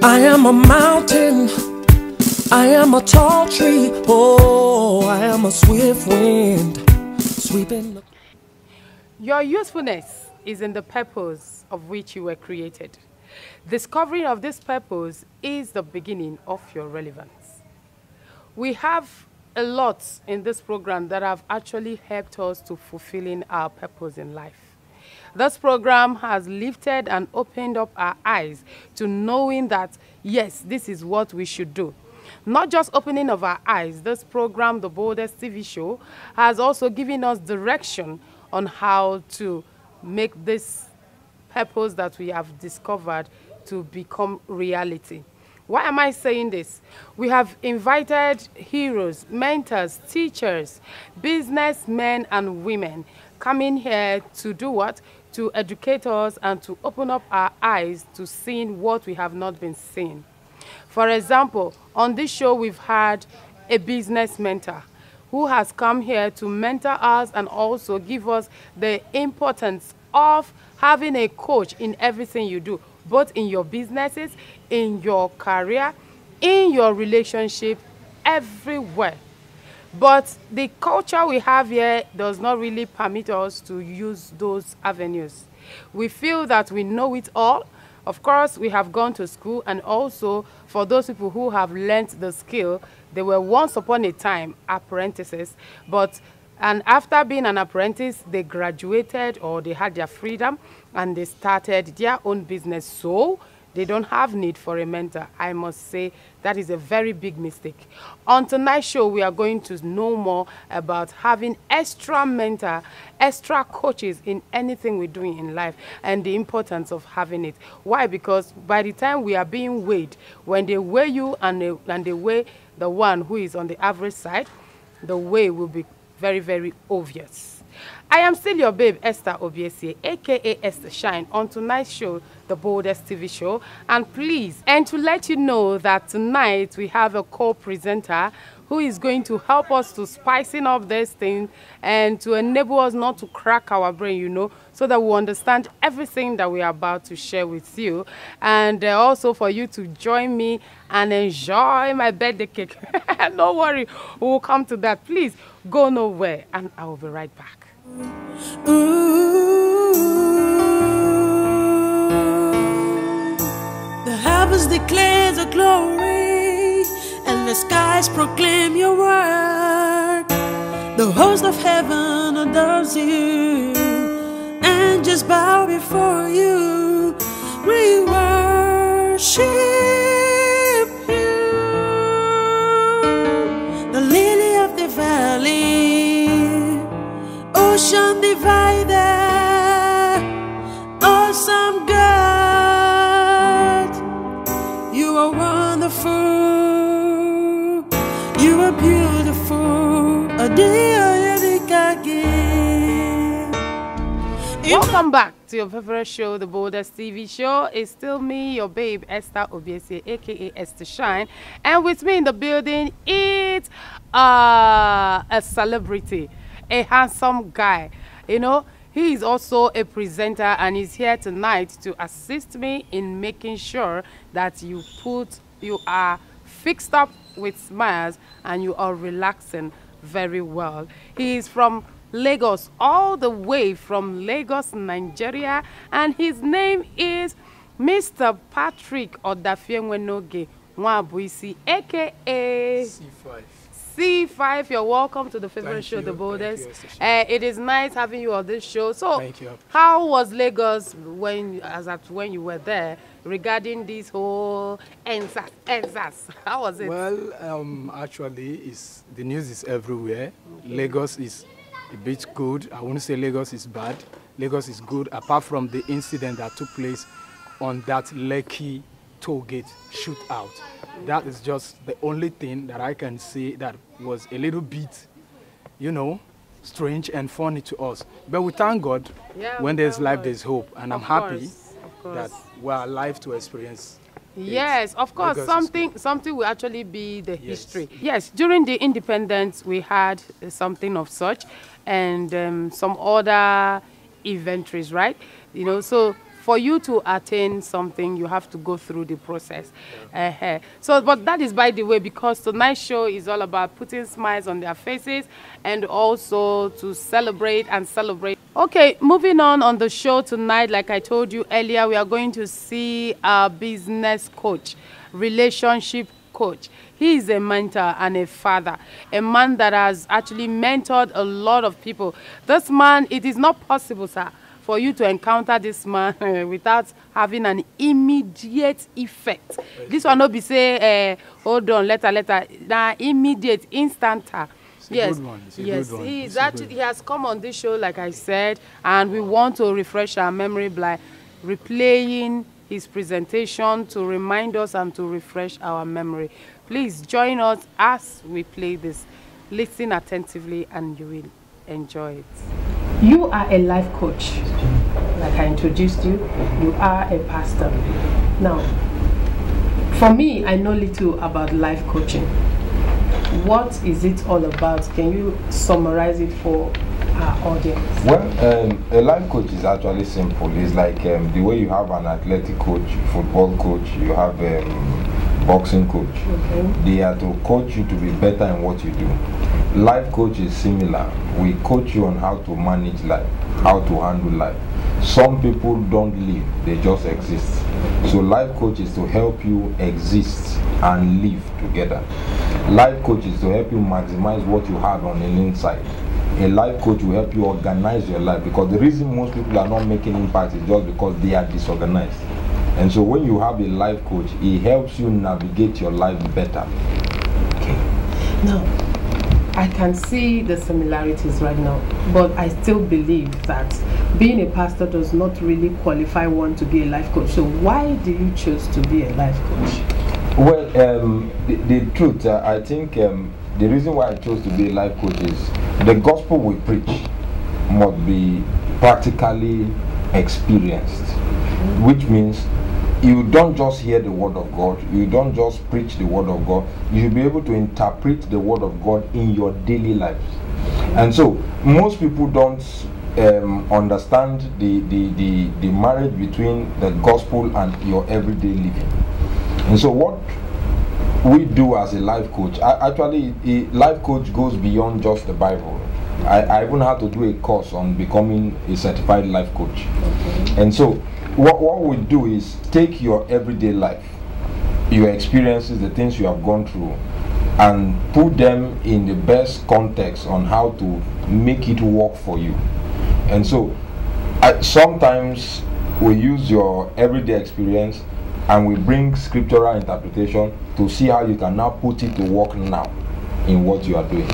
I am a mountain, I am a tall tree, oh, I am a swift wind sweeping. Your usefulness is in the purpose of which you were created. Discovering of this purpose is the beginning of your relevance. We have a lot in this program that have actually helped us to fulfilling our purpose in life. This program has lifted and opened up our eyes to knowing that, yes, this is what we should do. Not just opening of our eyes, this program, The Boldest TV Show, has also given us direction on how to make this purpose that we have discovered to become reality. Why am I saying this? We have invited heroes, mentors, teachers, businessmen and women coming here to do what? To educate us and to open up our eyes to seeing what we have not been seeing. For example, on this show we've had a business mentor who has come here to mentor us and also give us the importance of having a coach in everything you do, both in your businesses, in your career, in your relationship, everywhere. But the culture we have here does not really permit us to use those avenues. We feel that we know it all. Of course, we have gone to school, and also for those people who have learned the skill, they were once upon a time apprentices, and after being an apprentice, they graduated or they had their freedom and they started their own business. So they don't have need for a mentor. I must say that is a very big mistake. On tonight's show, we are going to know more about having extra mentor, extra coaches in anything we're doing in life and the importance of having it. Why? Because by the time we are being weighed, when they weigh you and they weigh the one who is on the average side, the weigh will be very, very obvious. I am still your babe, Esther Obiesie, aka Esther Shine, on tonight's show, The Boldest TV Show. And to let you know that tonight we have a co-presenter who is going to help us to spicing up this thing and to enable us not to crack our brain, you know, so that we understand everything that we are about to share with you. And also for you to join me and enjoy my birthday cake. No worry, we will come to that. Please go nowhere and I will be right back. Ooh, the heavens declare the glory, and the skies proclaim your work. The host of heaven adores you, and just bow before you. We worship you, the lily of the valley, ocean divider, awesome God. You are wonderful, you are beautiful. Welcome back to your favorite show, The Boldest TV Show. It's still me, your babe, Esther Obiesie, aka Esther Shine. And with me in the building, it's a celebrity, a handsome guy. You know, he is also a presenter and he's here tonight to assist me in making sure that you are fixed up with smiles and you are relaxing very well. He is from Lagos, all the way from Lagos, Nigeria, and his name is Mr. Patrick Odafienwenoge Nwabuisi, aka C5. You're welcome to the favorite show, The Boldest. It is nice having you on this show. So, thank you. How was Lagos when you were there regarding this whole NSAS? How was it? Well, actually, the news is everywhere. Okay. Lagos is a bit good. I wouldn't say Lagos is bad. Lagos is good, apart from the incident that took place on that Lekki toll gate shootout. That is just the only thing that I can say that was a little bit, you know, strange and funny to us. But we thank God, when there's life, there's hope. And I'm happy that we're alive to experience. Yes, of course, something will actually be the history. Yes, during the independence, we had something of such and some other inventories, right? You know, so For you to attain something, you have to go through the process. So, but that is by the way, because tonight's show is all about putting smiles on their faces and also to celebrate and celebrate. Okay, moving on the show tonight, like I told you earlier, we are going to see a business coach, relationship coach. He is a mentor and a father, a man that has actually mentored a lot of people. This man, it is not possible, sir, for you to encounter this man without having an immediate effect. This one not be say, hold on, later. Now, immediate, instant. Yes, yes, he has come on this show, like I said, and we want to refresh our memory by replaying his presentation to remind us and to refresh our memory. Please join us as we play this. Listen attentively and you will enjoy it. You are a life coach. Like I introduced you, you are a pastor. Now, for me, I know little about life coaching. What is it all about? Can you summarize it for our audience? Well, a life coach is actually simple. It's like the way you have an athletic coach, football coach, you have boxing coach. Okay. They are to coach you to be better in what you do. Life coach is similar. We coach you on how to manage life, how to handle life. Some people don't live, they just exist. So life coach is to help you exist and live together. Life coach is to help you maximize what you have on the inside. A life coach will help you organize your life, because the reason most people are not making impact is just because they are disorganized. And so when you have a life coach, it helps you navigate your life better. Okay. Now, I can see the similarities right now, but I still believe that being a pastor does not really qualify one to be a life coach. So why do you choose to be a life coach? Well, the truth, I think the reason why I chose to be a life coach is the gospel we preach must be practically experienced, which means you don't just hear the word of God, you don't just preach the word of God, you should be able to interpret the word of God in your daily lives. And so most people don't understand the marriage between the gospel and your everyday living. And so what we do as a life coach, actually a life coach goes beyond just the Bible. I even had to do a course on becoming a certified life coach. Okay. And so what we do is take your everyday life, your experiences, the things you have gone through, and put them in the best context on how to make it work for you. And so sometimes we use your everyday experience and we bring scriptural interpretation to see how you can now put it to work now in what you are doing.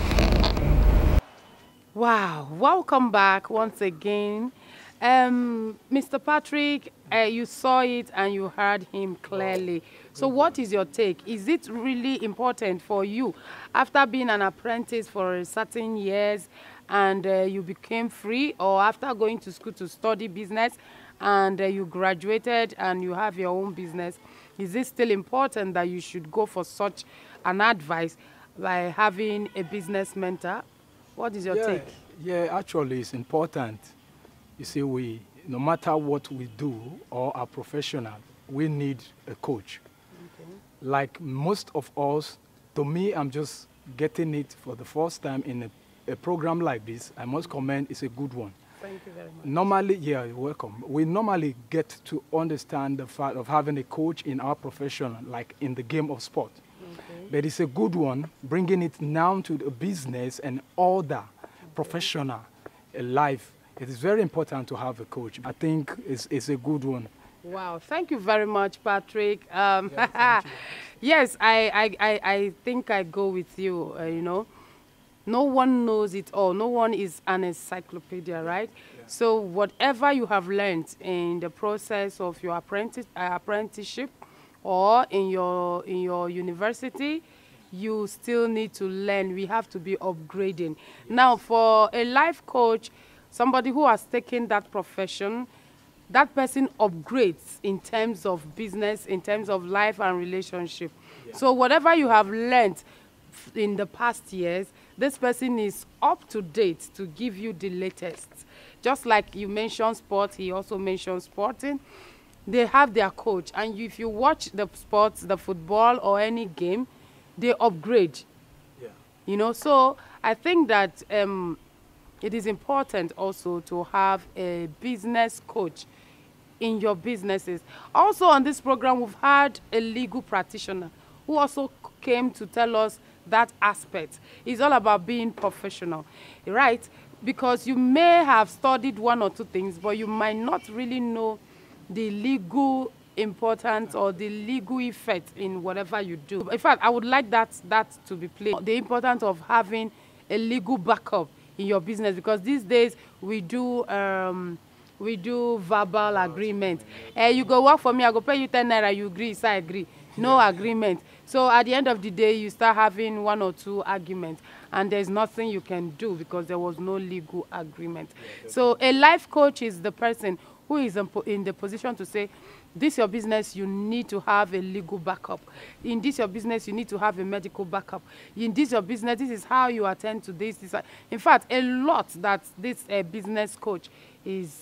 Wow, welcome back once again. Mr. Patrick, you saw it and you heard him clearly. So what is your take? Is it really important for you, after being an apprentice for certain years and you became free, or after going to school to study business and you graduated and you have your own business, is it still important that you should go for such an advice by having a business mentor? What is your take? Yeah, actually it's important. You see, no matter what we do or are professional, we need a coach. Okay. Like most of us, to me, I'm just getting it for the first time in a program like this. I must comment, it's a good one. Thank you very much. Normally, yeah, you're welcome. We normally get to understand the fact of having a coach in our profession, like in the game of sport. Okay. But it's a good one, bringing it now to the business and other professional life. It is very important to have a coach. I think it's a good one. Wow, thank you very much, Patrick. Yeah, yes, I think I go with you, you know. No one knows it all. No one is an encyclopedia, right? Yeah. So whatever you have learned in the process of your apprenticeship or in your university, you still need to learn. We have to be upgrading. Yes. Now, for a life coach, somebody who has taken that profession, that person upgrades in terms of business, in terms of life and relationship. Yeah. So whatever you have learned in the past years, this person is up to date to give you the latest. Just like you mentioned sport, he also mentioned sporting. They have their coach, and if you watch the sports, the football or any game, they upgrade. Yeah. You know, so I think that it is important also to have a business coach in your businesses. Also on this program, we've had a legal practitioner who also came to tell us that aspect. It's all about being professional, right? Because you may have studied one or two things, but you might not really know the legal importance or the legal effect in whatever you do. In fact, I would like that to be played. The importance of having a legal backup in your business, because these days we do verbal agreement. You go work for me, I go pay you 10 naira, you agree, so I agree. No agreement. So at the end of the day, you start having one or two arguments, and there's nothing you can do because there was no legal agreement. So a life coach is the person who is in the position to say, this your business, you need to have a legal backup. In this your business, you need to have a medical backup. In this your business, this is how you attend to this. In fact, a lot that this business coach is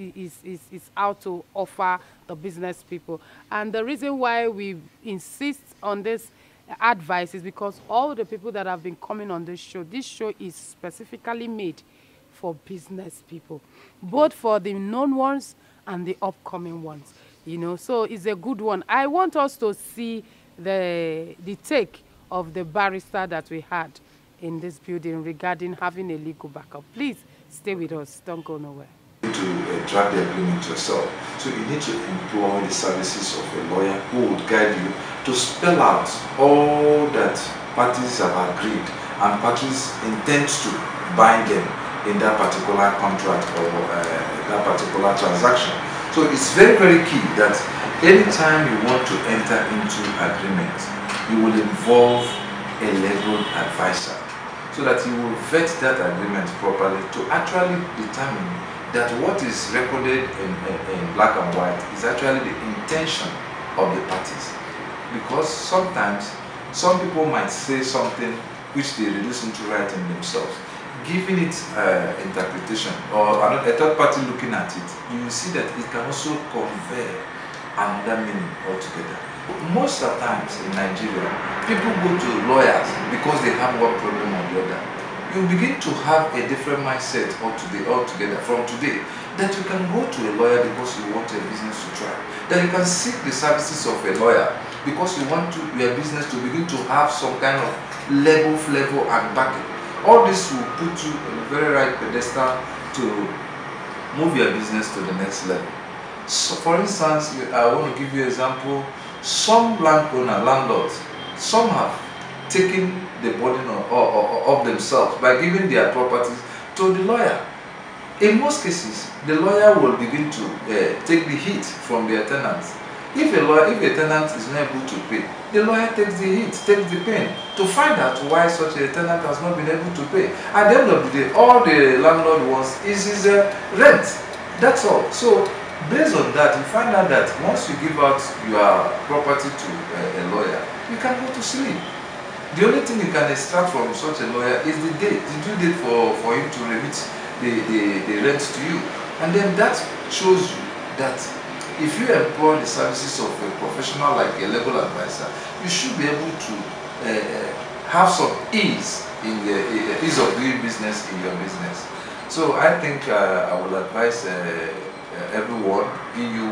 out to offer the business people. And the reason why we insist on this advice is because all the people that have been coming on this show is specifically made for business people, both for the known ones and the upcoming ones. You know, so it's a good one. I want us to see the take of the barrister that we had in this building regarding having a legal backup. Please stay with us. Don't go nowhere. To draft the agreement yourself. So you need to employ the services of a lawyer who would guide you to spell out all that parties have agreed and parties intend to bind them in that particular contract or that particular transaction. So it's very, very key that anytime you want to enter into agreement, you will involve a legal advisor so that you will vet that agreement properly to actually determine that what is recorded in black and white is actually the intention of the parties. Because sometimes some people might say something which they reduce into writing themselves. Giving it interpretation or a third party looking at it, you will see that it can also convey another meaning altogether. Most of the times in Nigeria, people go to lawyers because they have one problem or the other. You begin to have a different mindset altogether from today, that you can go to a lawyer because you want a business to thrive, that you can seek the services of a lawyer because you want your business to begin to have some kind of level, flavor and backing. All this will put you on a very right pedestal to move your business to the next level. So for instance, I want to give you an example. Some landlords, some have taken the burden of themselves by giving their properties to the lawyer. In most cases, the lawyer will begin to take the heat from their tenants. If a tenant is not able to pay, the lawyer takes the heat, takes the pain to find out why such a tenant has not been able to pay. At the end of the day, all the landlord wants is his rent. That's all. So based on that, you find out that once you give out your property to a lawyer, you can go to sleep. The only thing you can extract from such a lawyer is the date, the due date for him to remit the rent to you. And then that shows you that if you employ the services of a professional like a legal advisor, you should be able to have some ease in the ease of doing business in your business. So I think I will advise everyone, be you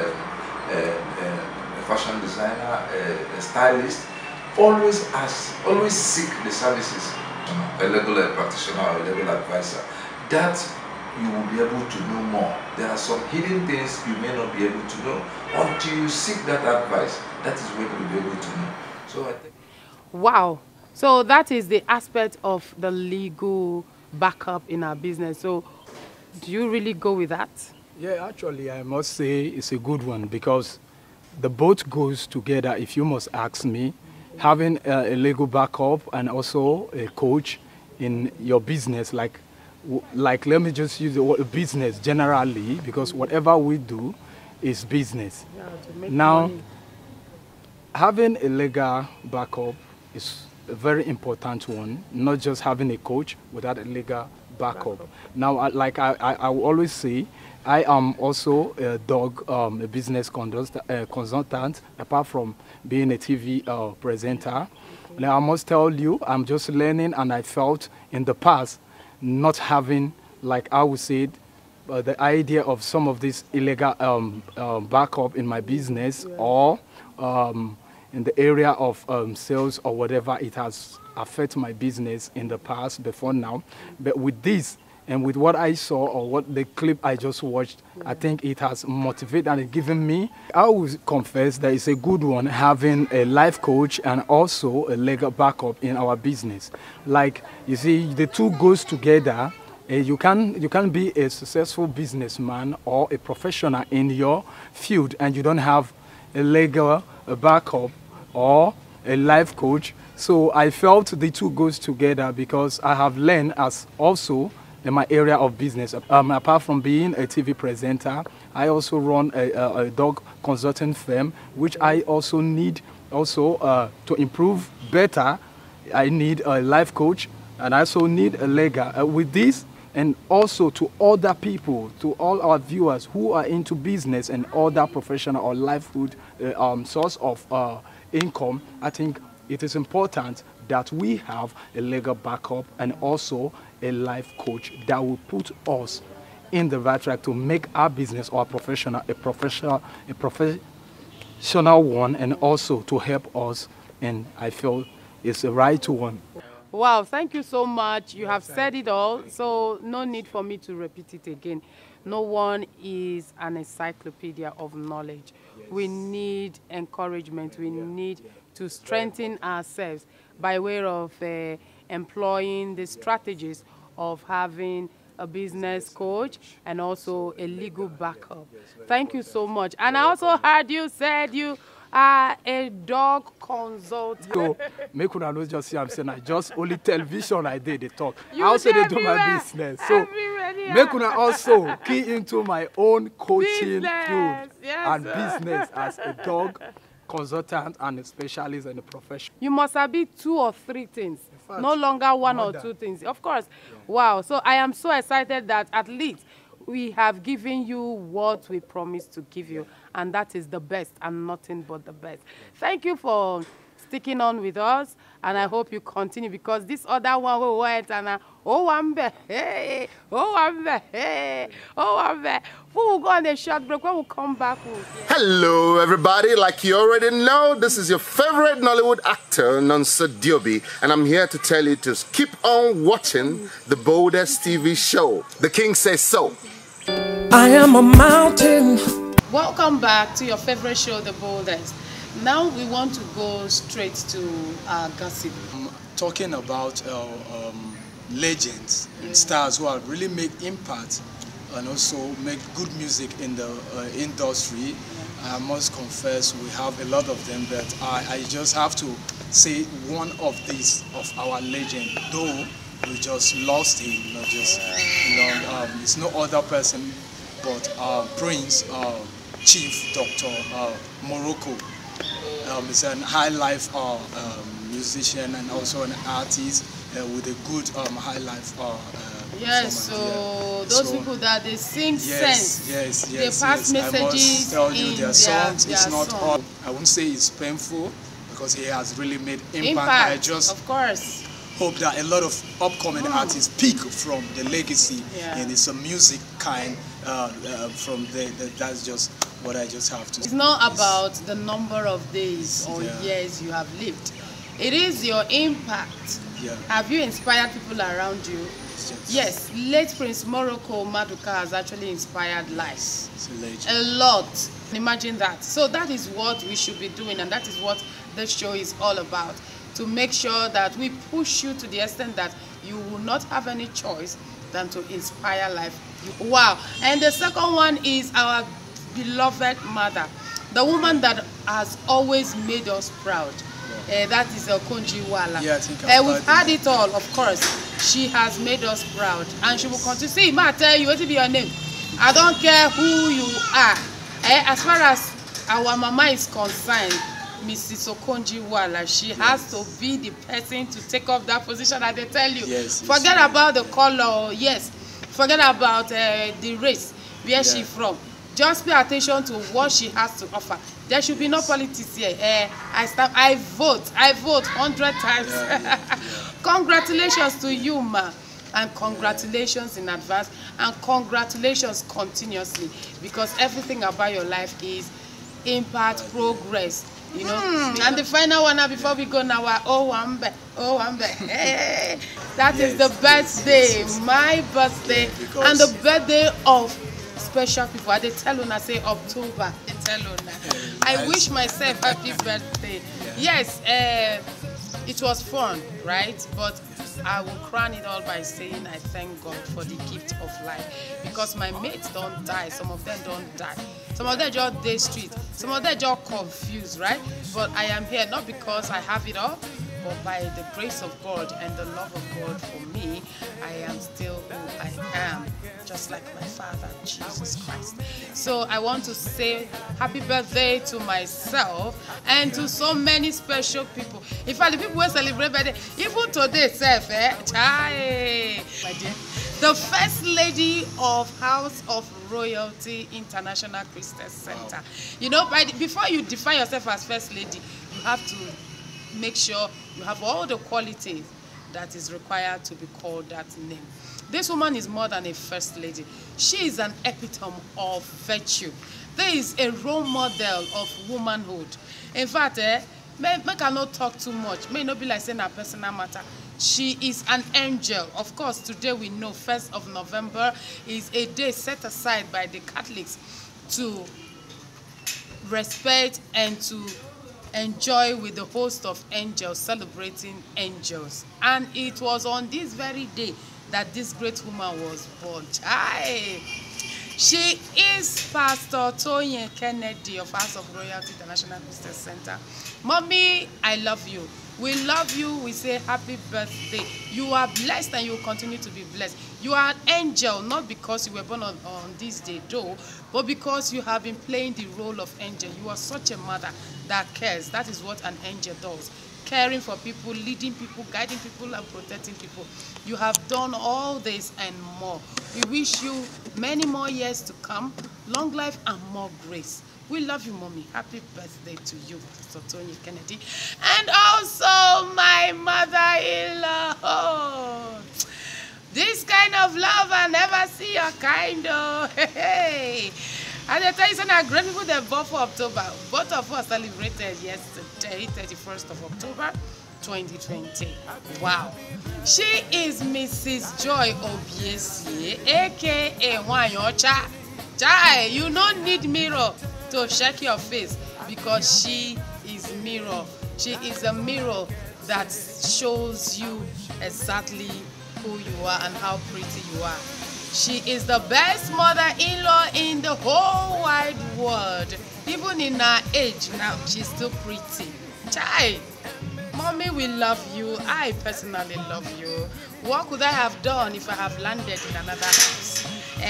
a fashion designer, a stylist, always seek the services of a legal practitioner or a legal advisor. That you will be able to know more. There are some hidden things you may not be able to know until you seek that advice. That is when you'll be able to know. So I think. Wow. So that is the aspect of the legal backup in our business. So do you really go with that? Yeah, actually, I must say it's a good one because the both goes together, if you must ask me. Having a legal backup and also a coach in your business, like let me just use the word business generally, because whatever we do is business. Yeah, to make now, money. Having a legal backup is a very important one, not just having a coach without a legal backup. Now, like I will always say, I am also a business consultant, apart from being a TV presenter. Now, I must tell you, I'm just learning, and I felt in the past not having, like I would say, the idea of some of this illegal backup in my business, or in the area of sales or whatever. It has affected my business in the past before now. But with this, and with what I saw, or what the clip I just watched, I think it has motivated and given me, I will confess that it's a good one having a life coach and also a legal backup in our business. Like, you see, the two goes together. You can be a successful businessman or a professional in your field, and you don't have a legal backup or a life coach. So I felt the two goes together, because I have learned as also in my area of business. Apart from being a TV presenter, I also run a dog consulting firm, which I also need to improve better. I need a life coach, and I also need a legal. With this, and also to other people, to all our viewers who are into business and other professional or livelihood source of income, I think it is important that we have a legal backup and also a life coach that will put us in the right track to make our business or a professional one, and also to help us. And I feel it's the right one. Wow, thank you so much. You have said it all, so no need for me to repeat it again. No one is an encyclopedia of knowledge. Yes. We need encouragement. We need to strengthen ourselves by way of employing the strategies of having a business coach and also a legal backup. Thank you so much. And I also heard you said you are a dog consultant. So, make una know just see I'm saying I just only television I did the talk. I also they do my business. So make una also key into my own coaching field and business as a dog consultant and a specialist in the profession. You must have been 2 or 3 things. No longer one or 2 things. Of course. Yeah. Wow. So I am so excited that at least we have given you what we promised to give you, and that is the best and nothing but the best. Thank you for sticking on with us, and I hope you continue, because this other one will wait and hey, hey, we will go on a short break. When we come back, Hello everybody, like you already know, this is your favorite Nollywood actor, Nonso Diobi, and I'm here to tell you to keep on watching the Boldest TV show. The King says so. I am a mountain. Welcome back to your favorite show, The Boldest. Now we want to go straight to our gossip. Talking about legends and stars who have really made impact and also make good music in the industry. I must confess we have a lot of them, but I just have to say one of these of our legend, though we just lost him, not just long. It's no other person but Prince Chief Dr. Morocco. He's an high life musician and also an artist with a good high life yes, so those people that they sing sense, they pass messages. I must tell you, in their songs, it's not song. all, I wouldn't say it's painful, because he has really made impact. I just of course hope that a lot of upcoming artists pick from the legacy in his music kind from there. That's just what I just have to say. It's not about the number of days or years you have lived. It is your impact. Yeah. Have you inspired people around you? Yes, late Prince Morocco Maduka has actually inspired lives. A lot. Imagine that. So that is what we should be doing, and that is what the show is all about. To make sure that we push you to the extent that you will not have any choice than to inspire life. Wow. And the second one is our beloved mother, the woman that has always made us proud. That is Konjiwala. Yeah, we've had it all, of course. She has made us proud, and she will continue. See, ma, tell you what will be your name. I don't care who you are. As far as our mama is concerned, Mrs. Okonjo-Iweala. She has to be the person to take up that position, and they tell you, forget about the color, forget about the race, where she's from. Just pay attention to what she has to offer. There should be no politics here. I vote 100 times. Congratulations to you, ma. And congratulations in advance, and congratulations continuously, because everything about your life is impact, progress, you know. And the final one now, before we go now, Owambe. That is the birthday, my birthday, and the birthday of special people. I tell you, I say October. I wish myself happy birthday. Yes, it was fun, right? But I will crown it all by saying I thank God for the gift of life, because my mates don't die. Some of them don't die. Some of them just day street. Some of them just confused, right? But I am here not because I have it all, but by the grace of God and the love of God for me, I am still who I am, just like my Father, Jesus Christ. So I want to say happy birthday to myself and to so many special people. In fact, the people who celebrate birthday, even today, my dear, the First Lady of House of Royalty International Christian Center. You know, before you define yourself as First Lady, you have to make sure you have all the qualities that is required to be called that name. This woman is more than a first lady. She is an epitome of virtue. There is a role model of womanhood. In fact, I cannot talk too much. May not be like saying a personal matter. She is an angel. Of course, today we know 1st of November is a day set aside by the Catholics to respect and to enjoy with the host of angels, celebrating angels. And it was on this very day that this great woman was born. She is Pastor Toyin Kennedy of House of Royalty International Christian Center. Mommy, I love you. We love you. We say happy birthday. You are blessed and you will continue to be blessed. You are an angel, not because you were born on this day, though, but because you have been playing the role of angel. You are such a mother that cares. That is what an angel does. Caring for people, leading people, guiding people, and protecting people. You have done all this and more. We wish you many more years to come, long life and more grace. We love you, Mommy. Happy birthday to you, Pastor Toyin Kennedy. And also my mother-in-law. Oh, this kind of love, I never see your kind of. Hey. And I tell you, some are great people that born for October. Both of us celebrated yesterday, 31st of October, 2020. Wow. She is Mrs. Joy Obiesie, aka Wanyocha. Chai, you don't need mirror to check your face, because she is mirror. She is a mirror that shows you exactly who you are and how pretty you are. She is the best mother-in-law in the whole wide world. Even in her age now, she's still pretty. Chai, Mommy, we love you. I personally love you. What could I have done if I have landed in another house?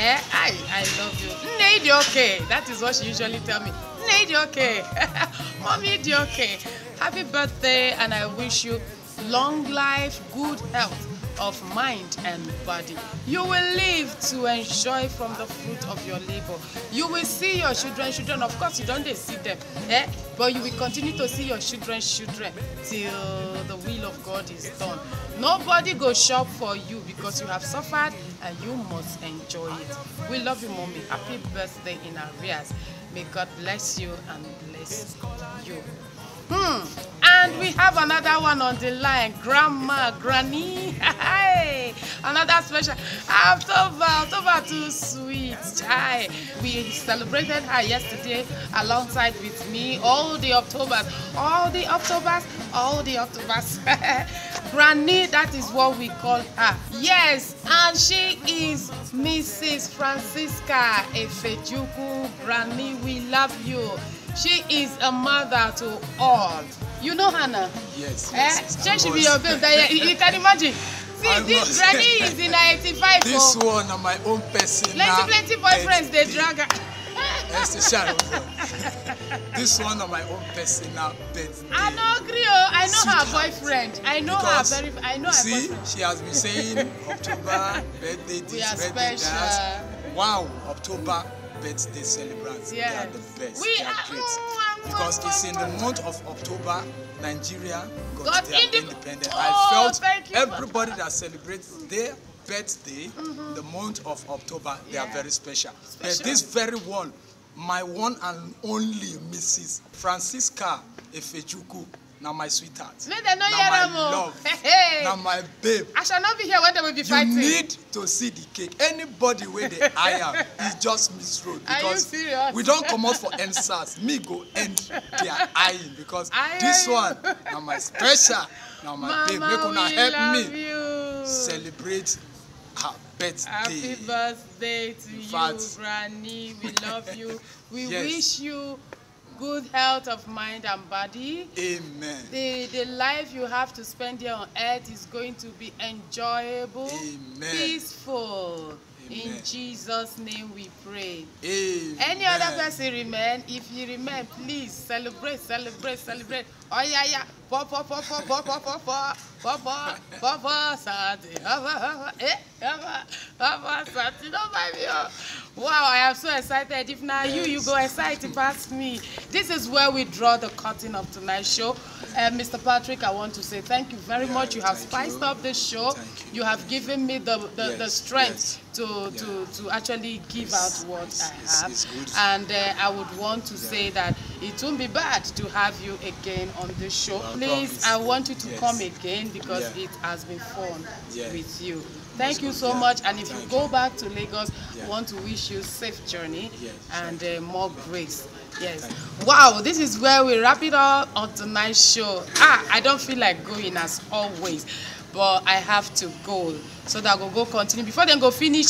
I love you. Nne, okay. That is what she usually tell me. Nne, okay. Mommy, okay. Happy birthday, and I wish you long life, good health of mind and body. You will live to enjoy from the fruit of your labor. You will see your children. Of course, you don't see them, but you will continue to see your children till the will of God is done. Nobody go shop for you, because you have suffered and you must enjoy it. We love you, Mommy. Happy birthday in arrears. May God bless you and bless you. And we have another one on the line, Grandma, Granny. Another special. October too sweet. We celebrated her yesterday alongside with me. All the Octobers. Granny, that is what we call her. Yes, and she is Mrs. Francisca Efejuku. Granny, we love you. She is a mother to all. You know Hannah? Yes. She should be your baby. You can imagine. See, this Granny is in 95. This one are my own person. Plenty boyfriends, they drag her. Esther Sharon. This one of my own personal birthday. I don't agree. I know her boyfriend. I know because, her very. I know her see, boyfriend. she has been saying October birthday this, We are birthday special. that. Wow, October birthday celebrants. Yes. They are the best. We they are are- great. Because it's in the month of October, Nigeria got their independence. Oh, I felt thank you. everybody that celebrates their birthday, the month of October, they are very special. But this very one, my one and only Mrs. Francisca Efejuku, now my sweetheart, No, they know now you're my a mo. love, Hey. now my babe. I shall not be here when they will be You fighting. need to see the cake. Anybody where they hire is just misroad Are you because serious? we don't come out for NSAS. Me go end their eyeing because I this hear you. one now my special, now my babe. Make Mama, una we help love me you. celebrate her birthday. Happy birthday to you, fact- Granny. We love you. We Yes. wish you good health of mind and body. Amen. The life you have to spend here on earth is going to be enjoyable, Amen. peaceful. In Amen. Jesus' name we pray. Amen. Any other person remain, if you remain, please celebrate, celebrate, celebrate. Oh yeah, yeah. Papa, papa, papa, papa, papa, papa, Sati, papa, Sati. Don't mind me. Wow, I am so excited. If now you go excited past me. This is where we draw the curtain of tonight's show. Mr. Patrick, I want to say thank you very much. You have spiced up the show. Thank you. You have given me the Yes, strength yes. to actually give out what I have. it's good. And I would want to say that it won't be bad to have you again on the show. Please, promise. I want you to Yes. come again because Yeah. it has been fun Yeah. with you. Thank you so Yeah. much. And if you Thank go you. back to Lagos, Yeah. I want to wish you safe journey Yes. and more grace. Yes. Wow, this is where we wrap it up on tonight's show. I don't feel like going as always, but I have to go so that I go continue. Before then go finish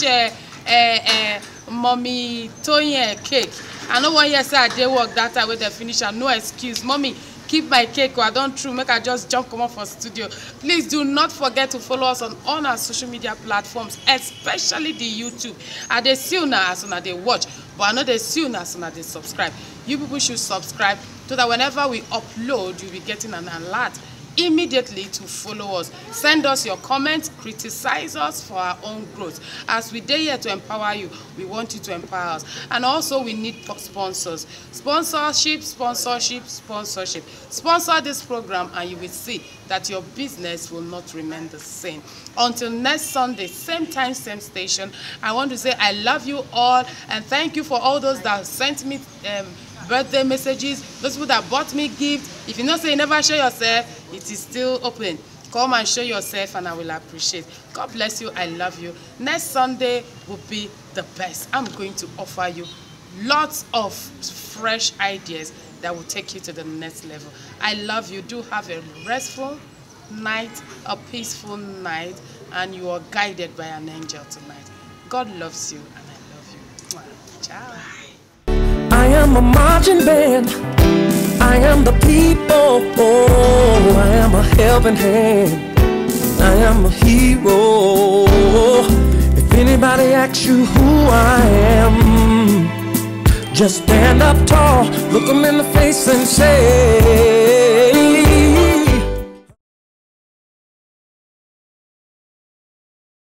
Mommy Toyin cake. I know one year say I dey work that time when they finish and no excuse. Mommy, keep my cake or I don't through, make I just jump come up for studio. Please do not forget to follow us on all our social media platforms, especially the YouTube. I dey see una as una dey watch, but I know they see una as una dey subscribe. You people should subscribe so that whenever we upload, you'll be getting an alert immediately to follow us. Send us your comments, criticize us for our own growth. As we dey here to empower you, we want you to empower us. And also we need sponsors. Sponsorship. Sponsor this program and you will see that your business will not remain the same. Until next Sunday, same time, same station, I want to say I love you all and thank you for all those that sent me birthday messages, those people that bought me gifts. If you know say you never show yourself, it is still open. Come and show yourself and I will appreciate. God bless you. I love you. Next Sunday will be the best. I'm going to offer you lots of fresh ideas that will take you to the next level. I love you. Do have a restful night, a peaceful night, and you are guided by an angel tonight. God loves you and I love you. Ciao. I am a marching band. I am the people. Oh, I am a helping hand. I am a hero. If anybody asks you who I am, just stand up tall, look them in the face and say